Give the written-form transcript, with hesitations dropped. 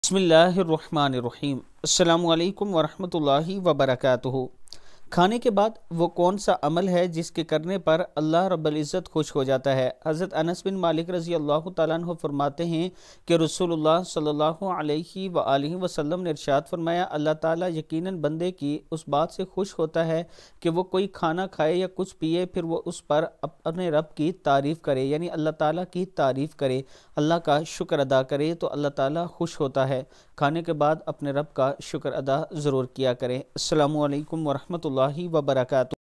बिस्मिल्लाहिर्रहमानिर्रहीम। अस्सलामुअलैकुम वरहमतुल्लाहि वबरकातुहू। खाने के बाद वो कौन सा अमल है जिसके करने पर अल्लाह रब्बुल इज़्ज़त खुश हो जाता है। हज़रत अनस बिन मालिक रज़ी अल्लाह तआला अन्हु फरमाते हैं कि रसूलुल्लाह सल्लल्लाहु अलैहि व आलिहि वसल्लम ने इरशाद फरमाया, अल्लाह ताला यकीनन बंदे की उस बात से खुश होता है कि वो कोई खाना खाए या कुछ पिए, फिर वो उस पर अपने रब की तारीफ़ करे, यानी अल्लाह ताला की तारीफ़ करे, अल्लाह का शुक्र अदा करे तो अल्लाह ताला खुश होता है। खाने के बाद अपने रब का शुक्र अदा ज़रूर किया करें। अस्सलामु अलैकुम वरहमतुल्लाहि वबरकातुहू।